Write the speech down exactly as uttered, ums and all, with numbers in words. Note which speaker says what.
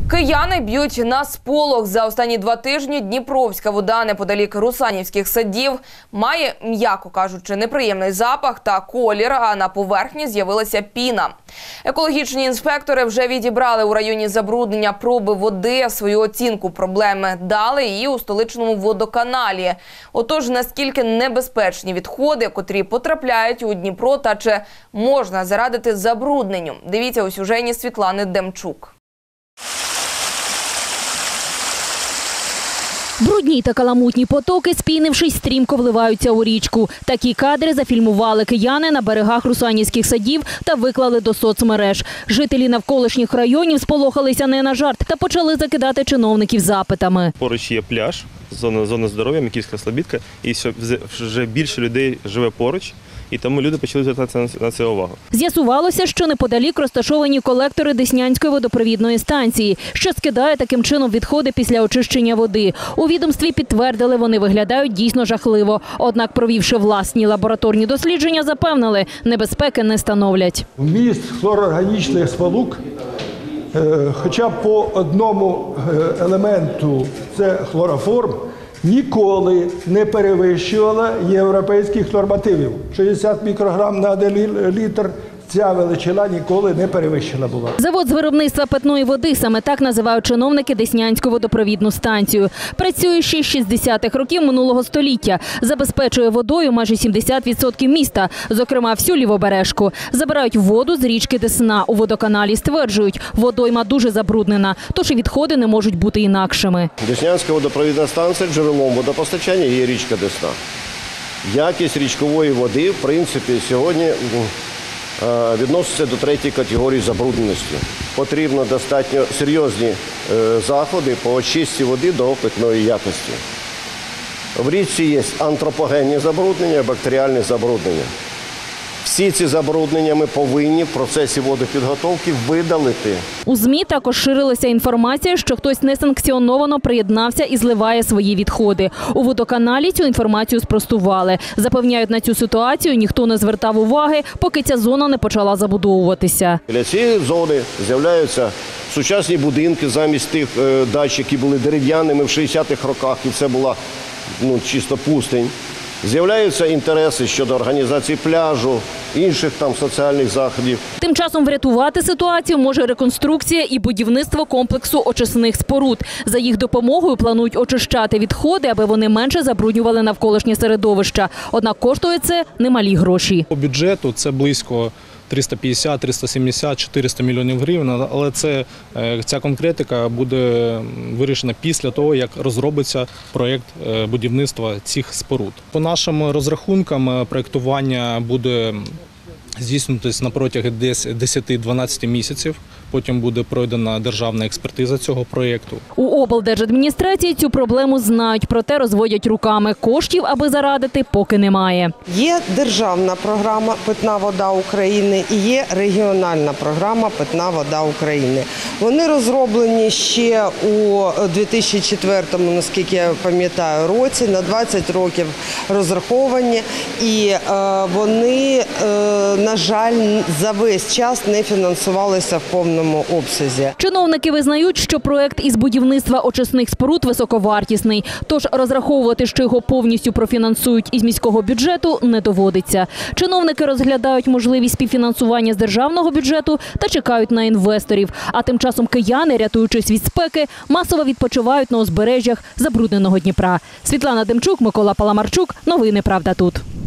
Speaker 1: Кияни б'ють на сполох. За останні два тижні Дніпровська вода неподалік Русанівських садів має, м'яко кажучи, неприємний запах та колір, а на поверхні з'явилася піна. Екологічні інспектори вже відібрали у районі забруднення проби води, свою оцінку проблеми дали і у столичному водоканалі. Отож, наскільки небезпечні відходи, котрі потрапляють у Дніпро, та чи можна зарадити забрудненню? Дивіться у сюжеті Світлани Демчук.
Speaker 2: Брудні та каламутні потоки, спінившись, стрімко вливаються у річку. Такі кадри зафільмували кияни на берегах Русанівських садів та виклали до соцмереж. Жителі навколишніх районів сполохалися не на жарт та почали закидати чиновників запитами.
Speaker 3: Поруч є пляж, зона, зона здоров'я, Микільська Слобідка, і вже більше людей живе поруч. І тому люди почали звертатися на це увагу.
Speaker 2: З'ясувалося, що неподалік розташовані колектори Деснянської водопровідної станції, що скидає таким чином відходи після очищення води. У відомстві підтвердили, вони виглядають дійсно жахливо. Однак, провівши власні лабораторні дослідження, запевнили, небезпеки не становлять.
Speaker 4: Вміст хлорорганічних сполук, хоча б по одному елементу, це хлороформ, ніколи не перевищувала європейських нормативів. шістдесят мікрограм на один літр. Ця величина ніколи не перевищена була.
Speaker 2: Завод з виробництва питної води, саме так називають чиновники Деснянську водопровідну станцію. Працює ще з шістдесятих років минулого століття. Забезпечує водою майже сімдесят відсотків міста, зокрема всю Лівобережку. Забирають воду з річки Десна. У водоканалі стверджують, водойма дуже забруднена, тож і відходи не можуть бути інакшими.
Speaker 5: Деснянська водопровідна станція, джерелом водопостачання є річка Десна. Якість річкової води, в принципі, сьогодні відноситься до третьої категорії забрудненості. Потрібно достатньо серйозні заходи по очистці води до питної якості. В річці є антропогенні забруднення, бактеріальні забруднення. Всі ці забруднення ми повинні в процесі водопідготовки видалити.
Speaker 2: У ЗМІ також ширилася інформація, що хтось несанкціоновано приєднався і зливає свої відходи. У водоканалі цю інформацію спростували. Запевняють, на цю ситуацію ніхто не звертав уваги, поки ця зона не почала забудовуватися.
Speaker 5: Біля цієї зони з'являються сучасні будинки замість тих дач, які були дерев'яними в шістдесятих роках, і це була ну, чисто пустинь. З'являються інтереси щодо організації пляжу, інших там соціальних заходів.
Speaker 2: Тим часом врятувати ситуацію може реконструкція і будівництво комплексу очисних споруд. За їх допомогою планують очищати відходи, аби вони менше забруднювали навколишнє середовище. Однак коштує це немалі гроші.
Speaker 6: По бюджету це близько триста п'ятдесят, триста сімдесят, чотириста мільйонів гривень, але це, ця конкретика буде вирішена після того, як розробиться проєкт будівництва цих споруд. По нашим розрахункам, проєктування буде здійснюватись на протязі десять-дванадцять місяців. Потім буде пройдена державна експертиза цього проєкту.
Speaker 2: У облдержадміністрації цю проблему знають, проте розводять руками. Коштів, аби зарадити, поки немає.
Speaker 7: Є державна програма «Питна вода України» і є регіональна програма «Питна вода України». Вони розроблені ще у дві тисячі четвертому, наскільки я пам'ятаю, році, на двадцять років розраховані. І вони, на жаль, за весь час не фінансувалися в повному обсязі.
Speaker 2: Чиновники визнають, що проект із будівництва очисних споруд високовартісний, тож розраховувати, що його повністю профінансують із міського бюджету, не доводиться. Чиновники розглядають можливість співфінансування з державного бюджету та чекають на інвесторів. А тим часом кияни, рятуючись від спеки, масово відпочивають на узбережжях забрудненого Дніпра. Світлана Демчук, Микола Паламарчук. Новини «Правда тут».